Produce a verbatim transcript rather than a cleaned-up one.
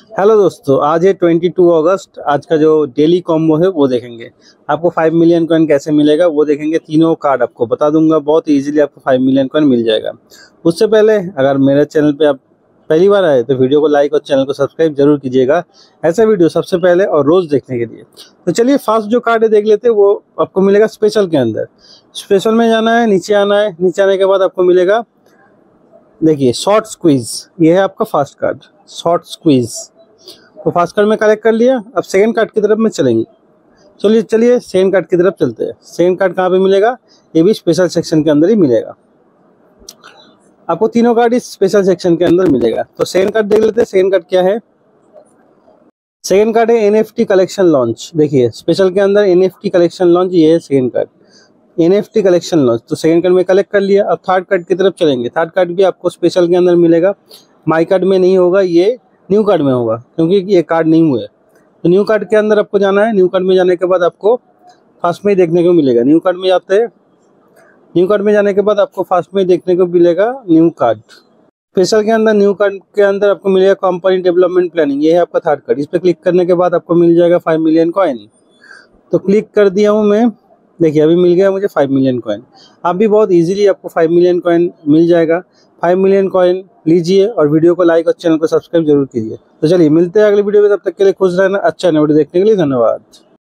Hello दोस्तों, आज है बाईस अगस्त। आज का जो डेली कॉम्बो है वो देखेंगे। आपको फाइव मिलियन कॉइन कैसे मिलेगा वो देखेंगे। तीनों कार्ड आपको बता दूंगा, बहुत इजीली आपको फाइव मिलियन कॉइन मिल जाएगा। उससे पहले अगर मेरे चैनल पे आप पहली बार आए तो वीडियो को लाइक और चैनल को सब्सक्राइब जरूर कीजिएगा, ऐसा वीडियो सबसे पहले और रोज देखने के लिए। तो चलिए फर्स्ट जो कार्ड है देख लेते हैं, वो आपको मिलेगा स्पेशल के अंदर। स्पेशल में जाना है, नीचे आना है, नीचे आने के बाद आपको मिलेगा, देखिए शॉर्ट स्क्वीज। ये है आपका फर्स्ट कार्ड, शॉर्ट स्क्वीज। तो फर्स्ट कार्ड में कलेक्ट कर लिया। अब सेकंड कार्ड की तरफ में चलेंगे। चलिए चलिए सेकंड कार्ड की तरफ चलते हैं। सेकंड कार्ड कहाँ पे मिलेगा? ये भी स्पेशल सेक्शन के अंदर ही मिलेगा। आपको तीनों कार्ड इस स्पेशल सेक्शन के अंदर मिलेगा। तो सेकंड कार्ड देख लेते हैं। सेकंड कार्ड क्या है? सेकंड कार्ड है एनएफटी कलेक्शन लॉन्च। देखिए स्पेशल के अंदर एनएफटी कलेक्शन लॉन्च, ये है second card, NFT collection launch. तो सेकंड कार्ड में कलेक्ट कर लिया। अब थर्ड कार्ड की तरफ चलेंगे। थर्ड कार्ड भी आपको स्पेशल के अंदर मिलेगा। माई कार्ड में नहीं होगा, ये न्यू कार्ड में होगा, क्योंकि ये कार्ड नहीं हुए। तो न्यू कार्ड के अंदर आपको जाना है। न्यू कार्ड में जाने के बाद आपको फर्स्ट में ही देखने को मिलेगा। न्यू कार्ड में जाते हैं। न्यू कार्ड में जाने के बाद आपको फर्स्ट में देखने को मिलेगा न्यू कार्ड। स्पेशल के अंदर न्यू कार्ड के अंदर आपको मिलेगा कंपनी डेवलपमेंट प्लानिंग। ये है आपका थर्ड कार्ड। इस पर क्लिक करने के बाद आपको मिल जाएगा फाइव मिलियन कॉइन। तो क्लिक कर दिया हूँ मैं। देखिए अभी मिल गया मुझे फाइव मिलियन कॉइन। आप भी बहुत इजीली आपको फाइव मिलियन कॉइन मिल जाएगा। फाइव मिलियन कॉइन लीजिए और वीडियो को लाइक और चैनल को सब्सक्राइब जरूर कीजिए। तो चलिए मिलते हैं अगले वीडियो में, तब तक के लिए खुश रहना। अच्छा वीडियो देखने के लिए धन्यवाद।